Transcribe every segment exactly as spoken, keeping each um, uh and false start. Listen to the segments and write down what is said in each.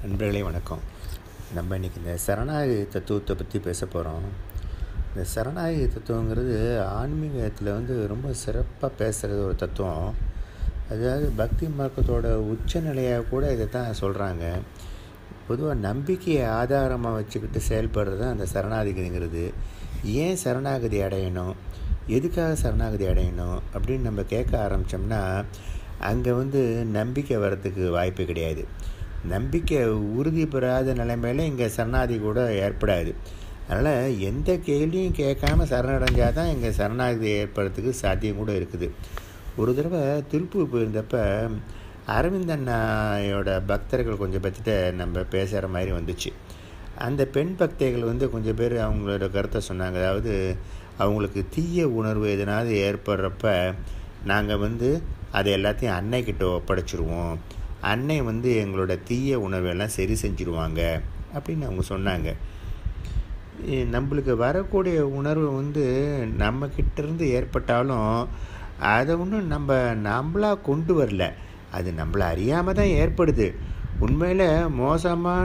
நண்பர்களே வணக்கம். நம்ம இன்றைக்கி இந்த சரணாகதி தத்துவத்தை பற்றி பேச போகிறோம். இந்த சரணாகதி தத்துவங்கிறது ஆன்மீகத்தில் வந்து ரொம்ப சிறப்பாக பேசுகிறது ஒரு தத்துவம். அதாவது பக்தி மார்க்கத்தோட உச்சநிலையாக கூட இதை தான் சொல்கிறாங்க. பொதுவாக நம்பிக்கையை ஆதாரமாக வச்சுக்கிட்டு செயல்படுறது தான் அந்த சரணாகதிங்கிறது. ஏன் சரணாகதி அடையணும், எதுக்காக சரணாகதி அடையணும் அப்படின்னு நம்ம கேட்க ஆரம்பித்தோம்னா அங்கே வந்து நம்பிக்கை வர்றதுக்கு வாய்ப்பு கிடையாது. நம்பிக்கை உறுதி பெறாத நிலைமையில் இங்கே சரணாகதி கூட ஏற்படாது. அதனால் எந்த கேள்வியும் கேட்காம சரணடைஞ்சால் தான் இங்கே சரணாகதி ஏற்படுறதுக்கு சாத்தியம் கூட இருக்குது. ஒரு தடவை திருப்பூர் போயிருந்தப்ப அரவிந்தண்ணாயோட பக்தர்கள் கொஞ்சம் பற்றிட்ட நம்ம பேசுகிற மாதிரி வந்துச்சு. அந்த பெண் பக்தைகள் வந்து கொஞ்சம் பேர் அவங்களோட கருத்தை சொன்னாங்க. அதாவது அவங்களுக்கு தீய உணர்வு எதனாவது ஏற்படுறப்ப நாங்கள் வந்து அதை எல்லாத்தையும் அன்னைக்கிட்ட ஒப்படைச்சிருவோம், அன்னை வந்து எங்களோட தீய உணர்வெல்லாம் சரி செஞ்சுருவாங்க அப்படின்னு அவங்க சொன்னாங்க. நம்மளுக்கு வரக்கூடிய உணர்வு வந்து நம்மக்கிட்டேருந்து ஏற்பட்டாலும் அதை ஒன்றும் நம்ம நம்மளாக கொண்டு வரல, அது நம்மளை அறியாமல் தான் ஏற்படுது. உண்மையில் மோசமான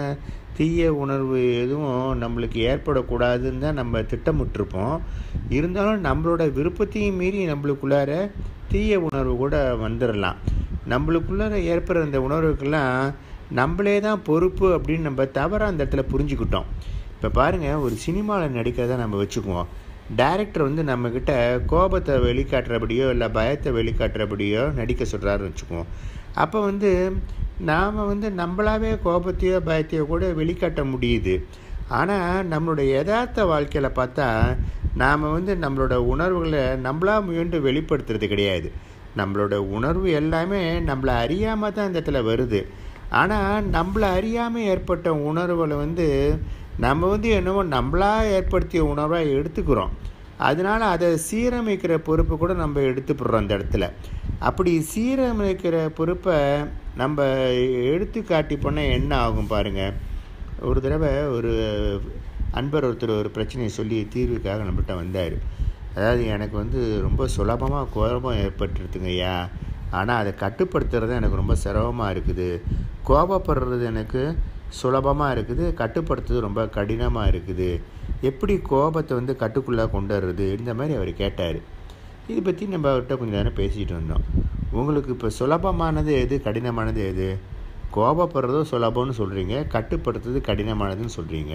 தீய உணர்வு எதுவும் நம்மளுக்கு ஏற்படக்கூடாதுன்னு தான் நம்ம திட்டமிட்டிருப்போம். இருந்தாலும் நம்மளோட விருப்பத்தையும் மீறி நம்மளுக்குள்ளார தீய உணர்வு கூட வந்துடலாம். நம்மளுக்குள்ளார ஏற்படுற அந்த உணர்வுக்கெல்லாம் நம்மளே தான் பொறுப்பு அப்படின்னு நம்ம தவறாக அந்த இடத்துல புரிஞ்சுக்கிட்டோம். இப்போ பாருங்கள், ஒரு சினிமாவில் நடிக்கிறத நம்ம வச்சுக்குவோம். டைரக்டர் வந்து நம்மக்கிட்ட கோபத்தை வெளிக்காட்டுறபடியோ இல்லை பயத்தை வெளிக்காட்டுறபடியோ நடிக்க சொல்கிறாருன்னு வச்சுக்குவோம். அப்போ வந்து நாம் வந்து நம்மளாவே கோபத்தையோ பயத்தையோ கூட வெளிக்காட்ட முடியுது. ஆனால் நம்மளோட யதார்த்த வாழ்க்கையில் பார்த்தா நாம் வந்து நம்மளோட உணர்வுகளை நம்மளா முயன்று வெளிப்படுத்துறது கிடையாது. நம்மளோட உணர்வு எல்லாமே நம்மளை அறியாமல் தான் இந்த இடத்துல வருது. ஆனால் நம்மளை அறியாமல் ஏற்பட்ட உணர்வுகளை வந்து நம்ம வந்து என்னவோ நம்மளா ஏற்படுத்திய உணர்வாக எடுத்துக்கிறோம். அதனால் அதை சீரமைக்கிற பொறுப்பை கூட நம்ம எடுத்துப்படுறோம் அந்த இடத்துல. அப்படி சீரமைக்கிற பொறுப்பை நம்ம எடுத்து காட்டி போனால் என்ன ஆகும் பாருங்கள். ஒரு தடவை ஒரு அன்பர் ஒருத்தர் ஒரு பிரச்சனையை சொல்லி தீர்வுக்காக நம்மகிட்ட வந்தார். அதாவது எனக்கு வந்து ரொம்ப சுலபமாக கோபம் ஏற்பட்டுருதுங்க ஐயா, ஆனால் அதை கட்டுப்படுத்துறது எனக்கு ரொம்ப சிரமமாக இருக்குது. கோபப்படுறது எனக்கு சுலபமாக இருக்குது, கட்டுப்படுத்துறது ரொம்ப கடினமாக இருக்குது. எப்படி கோபத்தை வந்து கட்டுக்குள்ளே கொண்டு வர்றது, இந்த மாதிரி அவர் கேட்டார். இதை பற்றி நம்ம அவர்கிட்ட கொஞ்சம் நேரம் பேசிகிட்டு வந்தோம். உங்களுக்கு இப்போ சுலபமானது எது, கடினமானது எது? கோபப்படுறதும் சுலபம்னு சொல்கிறீங்க, கட்டுப்படுத்துறது கடினமானதுன்னு சொல்கிறீங்க.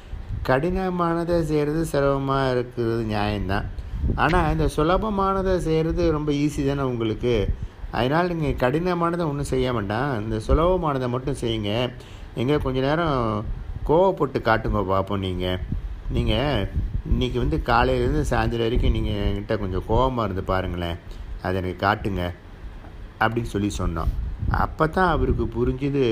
கடினமானதை செய்கிறது சிரமமாக இருக்கிறது நியாயம்தான். ஆனால் இந்த சுலபமானதை செய்கிறது ரொம்ப ஈஸி தானே உங்களுக்கு. அதனால் நீங்கள் கடினமானதை ஒன்றும் செய்ய வேண்டாம், இந்த சுலபமானதை மட்டும் செய்யுங்க. எங்கே கொஞ்சம் நேரம் கோவப்பட்டு காட்டுங்க பார்ப்போம். நீங்கள் நீங்கள் இன்றைக்கி வந்து காலையிலேருந்து சாயந்தரம் வரைக்கும் நீங்கள் என்கிட்ட கொஞ்சம் கோபமாக இருந்து பாருங்களேன், அதை எனக்கு காட்டுங்க அப்படின்னு சொல்லி சொன்னோம். அப்போ தான் அவருக்கு புரிஞ்சுது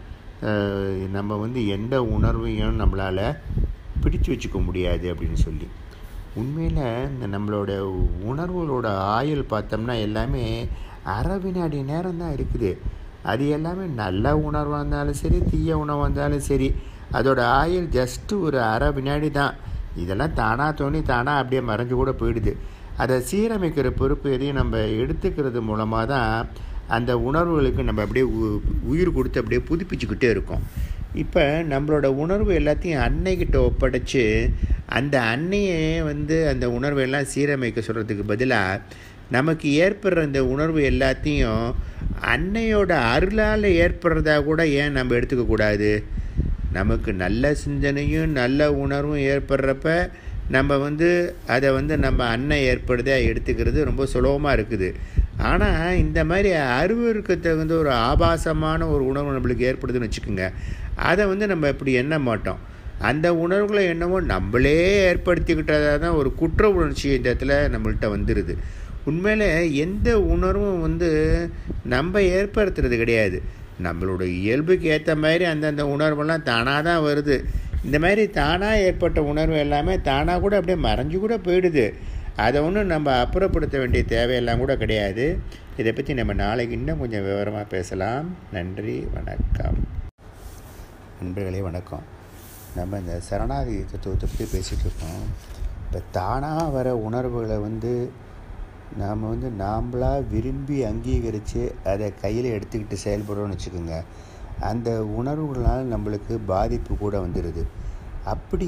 நம்ம வந்து எந்த உணர்வையும் நம்மளால் பிடிச்சு வச்சுக்க முடியாது அப்படின்னு சொல்லி. உண்மையில் இந்த நம்மளோட உணர்வுகளோட ஆயுள் பார்த்தோம்னா எல்லாமே அரை வினாடி நேரம் தான் இருக்குது. அது எல்லாமே நல்ல உணர்வாக இருந்தாலும் சரி, தீய உணவாக இருந்தாலும் சரி, அதோட ஆயுள் ஜஸ்ட்டு ஒரு அரை வினாடி தான். இதெல்லாம் தானாக தோணி தானாக அப்படியே மறைஞ்சு கூட போயிடுது. அதை சீரமைக்கிற பொறுப்பு எதையும் நம்ம எடுத்துக்கிறது மூலமாக தான் அந்த உணர்வுகளுக்கு நம்ம அப்படியே உயிர் கொடுத்து அப்படியே புதுப்பிச்சுக்கிட்டே இருக்கோம். இப்போ நம்மளோட உணர்வு எல்லாத்தையும் அன்னைக்கிட்ட ஒப்படைச்சு அந்த அன்னையே வந்து அந்த உணர்வெல்லாம் சீரமைக்க சொல்கிறதுக்கு பதிலாக நமக்கு ஏற்படுற அந்த உணர்வு எல்லாத்தையும் அன்னையோட அருளால் ஏற்படுறதா கூட ஏன் நம்ம எடுத்துக்கக்கூடாது? நமக்கு நல்ல சிந்தனையும் நல்ல உணர்வும் ஏற்படுறப்ப நம்ம வந்து அதை வந்து நம்ம அன்னை ஏற்படுதா எடுத்துக்கிறது ரொம்ப சுலபமாக இருக்குது. ஆனால் இந்த மாதிரி அறிவுக்கு தகுந்த ஒரு ஆபாசமான ஒரு உணர்வு நம்மளுக்கு ஏற்படுதுன்னு வச்சுக்கோங்க, அதை வந்து நம்ம இப்படி எண்ண மாட்டோம். அந்த உணர்வுகளை என்னவோ நம்மளே ஏற்படுத்திக்கிட்டதாக தான் ஒரு குற்ற உணர்ச்சி இந்த இடத்துல நம்மள்கிட்ட வந்துடுது. உண்மையில் எந்த உணர்வும் வந்து நம்ம ஏற்படுத்துறது கிடையாது. நம்மளோட இயல்புக்கு ஏற்ற மாதிரி அந்தந்த உணர்வெல்லாம் தானாக தான் வருது. இந்த மாதிரி தானாக ஏற்பட்ட உணர்வு எல்லாமே தானாக கூட அப்படியே மறைஞ்சு கூட போயிடுது. அதை ஒன்றும் நம்ம அப்புறப்படுத்த வேண்டிய தேவையெல்லாம் கூட கிடையாது. இதை பற்றி நம்ம நாளைக்கு இன்னும் கொஞ்சம் விவரமாக பேசலாம். நன்றி, வணக்கம். நண்பர்களே வணக்கம். நம்ம இந்த சரணாகதி தத்துவத்தை பற்றி பேசிகிட்டு இருக்கோம். இப்போ தானாக வர உணர்வுகளை வந்து நாம் வந்து நாம்ளாக விரும்பி அங்கீகரித்து அதை கையில் எடுத்துக்கிட்டு செயல்படுறோன்னு வச்சுக்கோங்க, அந்த உணர்வுகளால் நம்மளுக்கு பாதிப்பு கூட வந்துடுது. அப்படி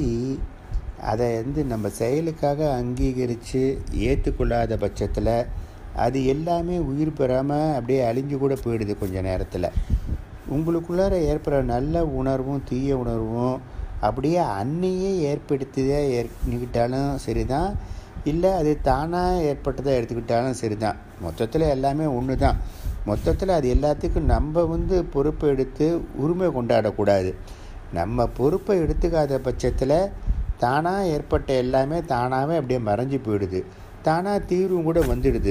அதை வந்து நம்ம செயலுக்காக அங்கீகரித்து ஏற்றுக்கொள்ளாத பட்சத்தில் அது எல்லாமே உயிர் பெறாமல் அப்படியே அழிஞ்சு கூட போயிடுது கொஞ்சம் நேரத்தில். உங்களுக்குள்ளார ஏற்படுற நல்ல உணர்வும் தீய உணர்வும் அப்படியே அன்னையே ஏற்படுத்தியதே ஏற்கிட்டாலும் சரி தான், இல்லை அது தானாக ஏற்பட்டதை எடுத்துக்கிட்டாலும் சரி தான். மொத்தத்தில் எல்லாமே ஒன்று தான். மொத்தத்தில் அது எல்லாத்துக்கும் நம்ம வந்து பொறுப்பை எடுத்து உரிமை கொண்டாடக்கூடாது. நம்ம பொறுப்பை எடுத்துக்காத பட்சத்தில் தானாக ஏற்பட்ட எல்லாமே தானாகவே அப்படியே மறைஞ்சு போயிடுது. தானாக தீர்வும் கூட வந்துடுது.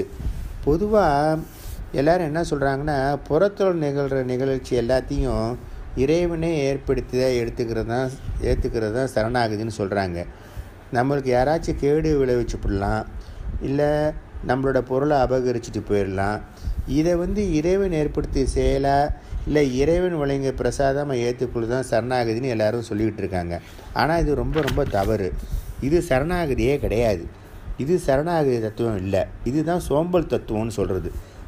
பொதுவாக எல்லோரும் என்ன சொல்கிறாங்கன்னா, புறத்தோல் நிகழ்கிற நிகழ்ச்சி எல்லாத்தையும் இறைவனே ஏற்படுத்தியதை எடுத்துக்கிறது தான் ஏற்றுக்கிறது தான் சரணாகுதுன்னு சொல்கிறாங்க. நம்மளுக்கு யாராச்சும் கேடு விளைவிச்சு போடலாம், இல்லை நம்மளோட பொருளை அபகரிச்சுட்டு போயிடலாம். இதை வந்து இறைவன் ஏற்படுத்திய செயலாக இல்லை இறைவன் வழங்கிய பிரசாதமாக ஏற்றுக்கொள்ளு தான் சரணாகதின்னு எல்லோரும் சொல்லிக்கிட்டு இருக்காங்க. ஆனால் இது ரொம்ப ரொம்ப தவறு. இது சரணாகதியே கிடையாது. இது சரணாகதி தத்துவம் இல்லை. இதுதான் சோம்பல் தத்துவம்னு சொல்கிறது.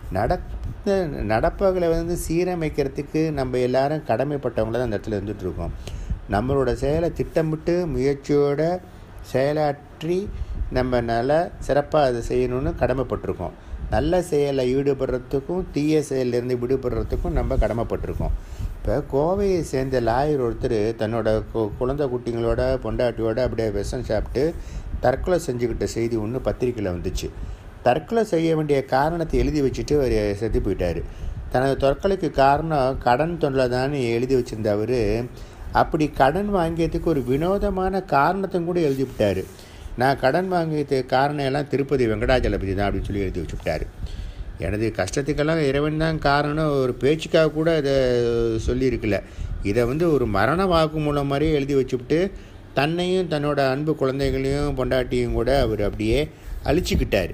நடத்த நடப்பகளை வந்து சீரமைக்கிறதுக்கு நம்ம எல்லாரும் கடமைப்பட்டவங்கள தான் அந்த இடத்துல இருந்துகிட்ருக்கோம். நம்மளோட செயலை திட்டமிட்டு முயற்சியோட செயலாற்றி நம்ம நல்லா சிறப்பாக அதை செய்யணும்னு கடமைப்பட்டிருக்கோம். நல்ல செயலில் ஈடுபடுறதுக்கும் தீய செயலிருந்து விடுபடுறதுக்கும் நம்ம கடமைப்பட்டிருக்கோம். இப்போ கோவையை சேர்ந்த லாயர் ஒருத்தர் தன்னோட கு குழந்தை குட்டிங்களோட பொண்டாட்டியோட அப்படியே விஷம் சாப்பிட்டு தற்கொலை செஞ்சுக்கிட்ட செய்தி ஒன்று பத்திரிக்கையில் வந்துச்சு. தற்கொலை செய்ய வேண்டிய காரணத்தை எழுதி வச்சுட்டு அவர் செத்து போயிட்டார். தனது தற்கொலைக்கு காரணம் கடன் தொல்லை தான் எழுதி வச்சுருந்த அவர் அப்படி கடன் வாங்கியதுக்கு ஒரு வினோதமான காரணத்தையும் கூட எழுதி விட்டார். நான் கடன் வாங்கியதுக்கு காரணம் எல்லாம் திருப்பதி வெங்கடாஜலபதி தான் அப்படின்னு சொல்லி எழுதி வச்சுவிட்டார். எனது கஷ்டத்துக்கெல்லாம் இறைவன் தான் காரணம் ஒரு பேச்சுக்காக கூட இதை சொல்லியிருக்கல. இதை வந்து ஒரு மரண வாக்குமூலம் மாதிரியே எழுதி வச்சுவிட்டு தன்னையும் தன்னோட அன்பு குழந்தைகளையும் பொண்டாட்டியும் கூட அவர் அப்படியே அழிச்சிக்கிட்டார்.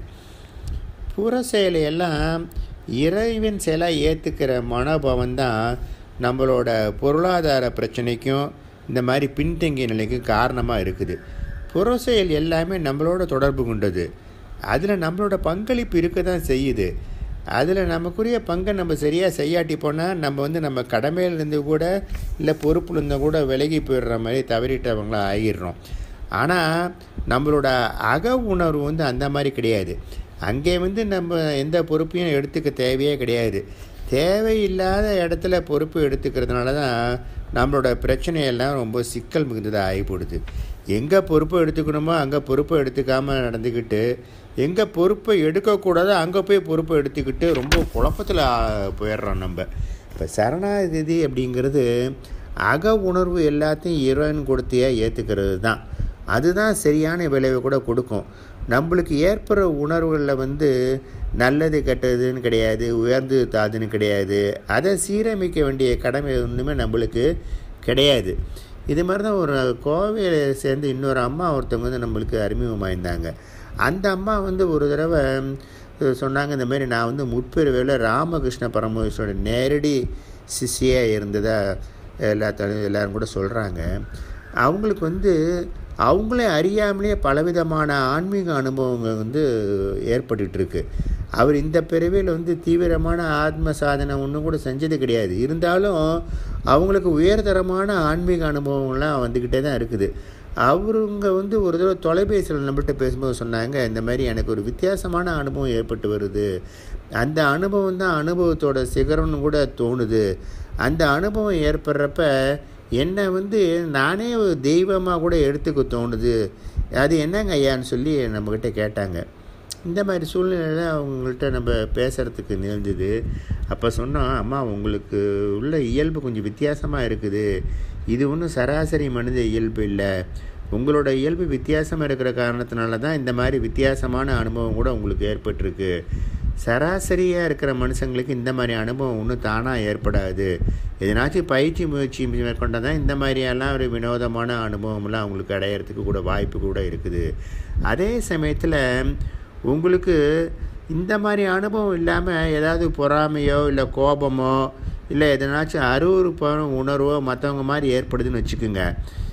புற செயலையெல்லாம் இறைவன் செயலாக ஏற்றுக்கிற மனோபாவம் தான் நம்மளோட பொருளாதார பிரச்சனைக்கும் இந்த மாதிரி பின்தங்கிய நிலைக்கும் காரணமாக இருக்குது. புற செயல் எல்லாமே நம்மளோட தொடர்பு கொண்டது. அதில் நம்மளோட பங்களிப்பு இருக்க தான் செய்யுது. அதில் நமக்குரிய பங்கை நம்ம சரியாக செய்யாட்டி போனால் நம்ம வந்து நம்ம கடமையிலேருந்து கூட இல்லை பொறுப்புலேருந்து கூட விலகி போயிடுற மாதிரி தவறிட்டவங்களாம் ஆகிடுறோம். ஆனால் நம்மளோட அக உணர்வு வந்து அந்த மாதிரி கிடையாது. அங்கே வந்து நம்ம எந்த பொறுப்பையும் எடுத்துக்க தேவையே கிடையாது. தேவையில்லாத இடத்துல பொறுப்பு எடுத்துக்கிறதுனால தான் நம்மளோட பிரச்சனையெல்லாம் ரொம்ப சிக்கல் மிகுந்ததாக ஆகிப்படுது. எங்கே பொறுப்பை எடுத்துக்கணுமோ அங்கே பொறுப்பை எடுத்துக்காமல் நடந்துக்கிட்டு, எங்கே பொறுப்பை எடுக்கக்கூடாதோ அங்கே போய் பொறுப்பை எடுத்துக்கிட்டு ரொம்ப குழப்பத்தில் போயிடுறோம் நம்ம. இப்போ சரணாகதி அப்படிங்கிறது அக உணர்வு எல்லாத்தையும் இறைவன் கொடுத்தியா ஏற்றுக்கிறது தான். அதுதான் சரியான விளைவை கூட கொடுக்கும். நம்மளுக்கு ஏற்படுற உணர்வுகளில் வந்து நல்லது கெட்டதுன்னு கிடையாது, உயர்ந்து தாழ்ந்துன்னு கிடையாது. அதை சீரமைக்க வேண்டிய கடமை ஒன்றுமே நம்மளுக்கு கிடையாது. இது மாதிரி தான் ஒரு கோவையில் சேர்ந்து இன்னொரு அம்மா ஒருத்தவங்க வந்து நம்மளுக்கு அறிமுகமாயிருந்தாங்க. அந்த அம்மா வந்து ஒரு தடவை சொன்னாங்க, இந்த மாதிரி நான் வந்து முற்பிறவியில் ராமகிருஷ்ண பரமஹம்சரோட நேரடி சிஷ்யாக இருந்ததாக எல்லா தலை எல்லோரும் கூட சொல்கிறாங்க. அவங்களுக்கு வந்து அவங்களே அறியாமலே பலவிதமான ஆன்மீக அனுபவங்கள் வந்து ஏற்பட்டுருக்கு. அவர் இந்த பிறவியில் வந்து தீவிரமான ஆத்ம சாதனை ஒன்றும் கூட செஞ்சது கிடையாது. இருந்தாலும் அவங்களுக்கு உயர்தரமான ஆன்மீக அனுபவங்கள்லாம் வந்துக்கிட்டே தான் இருக்குது. அவருங்க வந்து ஒரு தடவை தொலைபேசியில் நம்மள்கிட்ட பேசும்போது சொன்னாங்க, இந்த மாதிரி எனக்கு ஒரு வித்தியாசமான அனுபவம் ஏற்பட்டு வருது. அந்த அனுபவம் தான் அனுபவத்தோட சிகரம்னு கூட தோணுது. அந்த அனுபவம் ஏற்படுறப்ப என்னை வந்து நானே ஒரு தெய்வமாக கூட எடுத்துக்க தோணுது. அது என்னங்க ஐயான்னு சொல்லி நம்மக்கிட்ட கேட்டாங்க. இந்த மாதிரி சூழ்நிலையில் அவங்கள்ட்ட நம்ம பேசுகிறதுக்கு நேர்ந்தது. அப்போ சொன்னோம், அம்மா உங்களுக்கு உள்ள இயல்பு கொஞ்சம் வித்தியாசமாக இருக்குது. இது ஒன்றும் சராசரி மனித இயல்பு இல்லை. உங்களோட இயல்பு வித்தியாசமாக இருக்கிற காரணத்தினால தான் இந்த மாதிரி வித்தியாசமான அனுபவம் கூட உங்களுக்கு ஏற்பட்டிருக்கு. சராசரியாக இருக்கிற மனுஷங்களுக்கு இந்த மாதிரி அனுபவம் ஒன்றும் தானாக ஏற்படாது. எதனாச்சும் பயிற்சி முயற்சி மேற்கொண்டால் தான் இந்த மாதிரியெல்லாம் ஒரு வினோதமான அனுபவம்லாம் அவங்களுக்கு அடையிறதுக்கு கூட வாய்ப்பு கூட இருக்குது. அதே சமயத்தில் உங்களுக்கு இந்த மாதிரி அனுபவம் இல்லாமல் ஏதாவது பொறாமையோ இல்லை கோபமோ இல்லை எதனாச்சும் அருவருப்பான உணர்வோ மற்றவங்க மாதிரி ஏற்படுதுன்னு வச்சுக்கோங்க.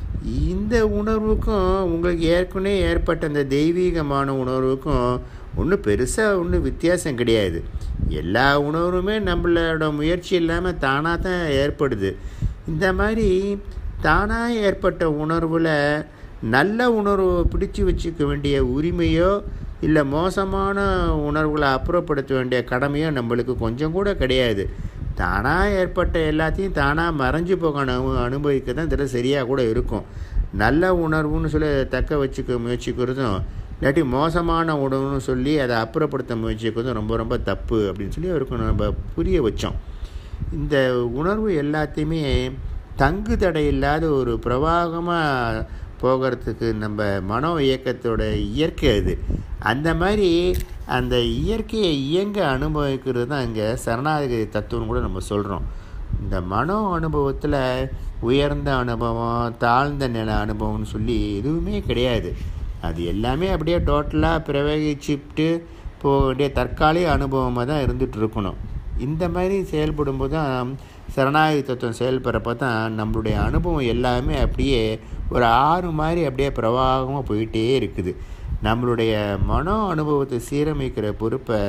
இந்த உணர்வுக்கும் உங்களுக்கு ஏற்கனவே ஏற்பட்ட அந்த தெய்வீகமான உணர்வுக்கும் ஒன்றும் பெருசாக ஒன்றும் வித்தியாசம் கிடையாது. எல்லா உணர்வுமே நம்மளோட முயற்சி இல்லாமல் தானாக தான் ஏற்படுது. இந்த மாதிரி தானாக ஏற்பட்ட உணர்வில் நல்ல உணர்வை பிடிச்சி வச்சுக்க வேண்டிய உரிமையோ இல்லை மோசமான உணர்வுகளை அப்புறப்படுத்த வேண்டிய கடமையோ நம்மளுக்கு கொஞ்சம் கூட கிடையாது. தானாக ஏற்பட்ட எல்லாத்தையும் தானாக மறைஞ்சு போக அனு அனுபவிக்க தான் இதில் சரியாக கூட இருக்கும். நல்ல உணர்வுன்னு சொல்லி தக்க வச்சுக்க முயற்சிக்கிறதும் இல்லாட்டி மோசமான உணர்வுன்னு சொல்லி அதை அப்புறப்படுத்த முயற்சிக்கிறதும் ரொம்ப ரொம்ப தப்பு அப்படின்னு சொல்லி அவருக்கு நம்ம புரிய வச்சோம். இந்த உணர்வு எல்லாத்தையுமே தங்கு தடை இல்லாத ஒரு பிரவாகமாக போகிறதுக்கு நம்ம மனோ இயக்கத்தோட இயற்கை அது. அந்த மாதிரி அந்த இயற்கையை இயங்க அனுபவிக்கிறது தான் இங்கே சரணாகதி தத்துவம்னு கூட நம்ம சொல்கிறோம். இந்த மனோ அனுபவத்தில் உயர்ந்த அனுபவம் தாழ்ந்த நில அனுபவம்னு சொல்லி எதுவுமே கிடையாது. அது எல்லாமே அப்படியே டோட்டலாக பிரவேகிச்சுட்டு போக வேண்டிய தற்காலிக அனுபவமாக தான் இருந்துகிட்டு இருக்கணும். இந்த மாதிரி செயல்படும்போது தான் சரணாகதி தத்துவம் செயல்படுறப்ப தான் நம்மளுடைய அனுபவம் எல்லாமே அப்படியே ஒரு ஆறு மாதிரி அப்படியே பிரவாகமாக போயிட்டே இருக்குது. நம்மளுடைய மனோ அனுபவத்தை சீரமைக்கிற பொறுப்பை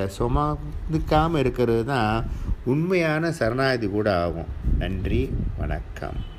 சுமந்துக்காமல் இருக்கிறது தான் உண்மையான சரணாகதி கூட ஆகும். நன்றி, வணக்கம்.